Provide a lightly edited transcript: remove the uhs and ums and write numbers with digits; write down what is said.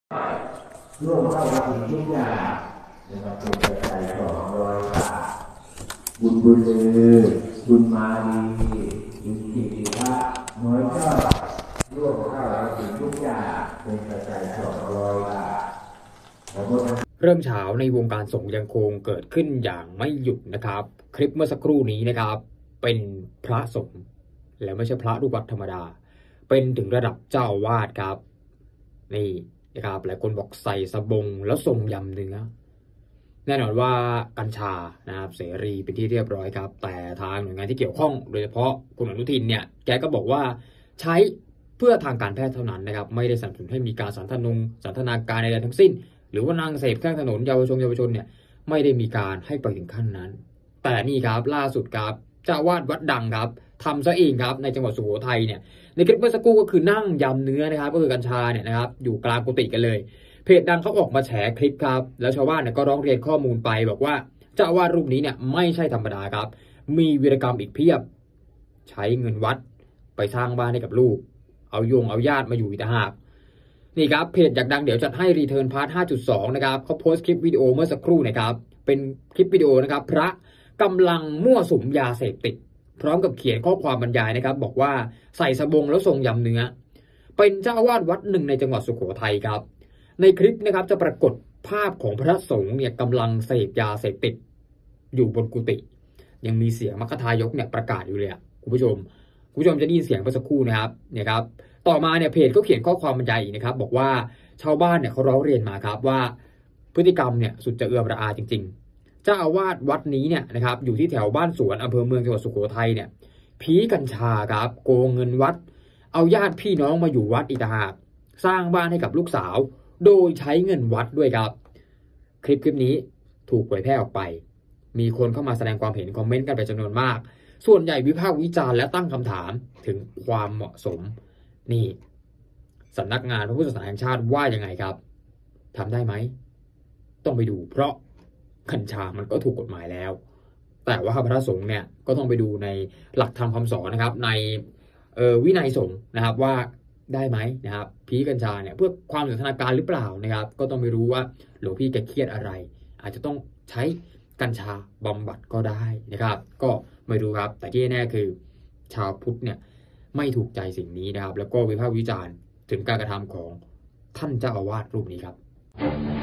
ร่วมเข้ามาถึงทุกอย่างนะครับเป็นปัจจัย200 บาทบุญลือบุญมาดีบุญกิติพระน้อยก็ร่วมเข้ามาถึงทุกอย่างเป็นปัจจัย200 บาทเรื่องเช้าในวงการสงฆ์ยังคงเกิดขึ้นอย่างไม่หยุดนะครับคลิปเมื่อสักครู่นี้นะครับเป็นพระสงฆ์และไม่ใช่พระลูกวัดธรรมดาเป็นถึงระดับเจ้าอาวาสครับนี่นะครับหลายคนบอกใส่สบงแล้วทรงยำเนื้อแน่นอนว่ากัญชานะครับเสรีเป็นที่เรียบร้อยครับแต่ทางหน่วยงานที่เกี่ยวข้องโดยเฉพาะคุณอนุทินเนี่ยแกก็บอกว่าใช้เพื่อทางการแพทย์เท่านั้นนะครับไม่ได้สนับสนุนให้มีการสันทนาการใดๆทั้งสิ้นหรือว่านางเสพข้างถนนเยาวชนเนี่ยไม่ได้มีการให้ไปถึงขั้นนั้นแต่นี่ครับล่าสุดครับเจ้าอาวาสวัดดังครับทำซะเองครับในจังหวัดสุโขทัยเนี่ยในคลิปเมื่อสักครู่ก็คือนั่งยำเนื้อนะครับก็คือกัญชาเนี่ยนะครับอยู่กลางกุฏิกันเลยเพจดังเขาออกมาแฉคลิปครับแล้วชาวบ้านเนี่ยก็ร้องเรียนข้อมูลไปบอกว่าเจ้าอาวาสรูปนี้เนี่ยไม่ใช่ธรรมดาครับมีวีรกรรมอีกเพียบใช้เงินวัดไปสร้างบ้านให้กับลูกเอาญาติมาอยู่อีกต่างหากนี่ครับเพจอยากดังเดี๋ยวจัดให้รีเทิร์นพาร์ท 5.2 นะครับเขาโพสต์คลิปวิดีโอเมื่อสักครู่นะครับเป็นคลิปวิดีโอนะครับพระกำลังมั่วสุมยาเสพติดพร้อมกับเขียนข้อความบรรยายนะครับบอกว่าใส่สบงแล้วทรงยำเนื้อเป็นเจ้าอาวาสวัดหนึ่งในจังหวัดสุโขทัยครับในคลิปนะครับจะปรากฏภาพของพระสงฆ์เนี่ยกำลังเสพยาเสพติดอยู่บนกุฏิยังมีเสียงมัคคทายกเนี่ยประกาศอยู่เลยคุณผู้ชมจะได้ยินเสียงเมื่อสักครู่นะครับเนี่ยครับต่อมาเนี่ยเพจก็เขียนข้อความบรรยายอีกนะครับบอกว่าชาวบ้านเนี่ยเขาร้องเรียนมาครับว่าพฤติกรรมเนี่ยสุดจะเอื้อมระอาจริงๆเจ้าอาวาสวัดนี้เนี่ยนะครับอยู่ที่แถวบ้านสวนอำเภอเมืองจังหวัดสุโขทัยเนี่ยผีกัญชาครับโกงเงินวัดเอาญาติพี่น้องมาอยู่วัดอีกต่างหากสร้างบ้านให้กับลูกสาวโดยใช้เงินวัดด้วยครับคลิปนี้ถูกเผยแพร่ออกไปมีคนเข้ามาแสดงความเห็นคอมเมนต์กันเป็นจำนวนมากส่วนใหญ่วิพากษ์วิจารณ์และตั้งคำถามถึงความเหมาะสมนี่สำนักงานพระพุทธศาสนาแห่งชาติว่ายังไงครับทำได้ไหมต้องไปดูเพราะกัญชามันก็ถูกกฎหมายแล้วแต่ว่าพระสงฆ์เนี่ยก็ต้องไปดูในหลักธรรมคำสอนนะครับในวินัยสงฆ์นะครับว่าได้ไหมนะครับผีกัญชาเนี่ยเพื่อความสันทนาการหรือเปล่านะครับก็ต้องไปรู้ว่าหลวงพี่แกเครียดอะไรอาจจะต้องใช้กัญชาบำบัดก็ได้นะครับก็ไม่รู้ครับแต่ที่แน่คือชาวพุทธเนี่ยไม่ถูกใจสิ่งนี้นะครับแล้วก็วิพากษ์วิจารณ์ถึงการกระทำของท่านเจ้าอาวาสรูปนี้ครับ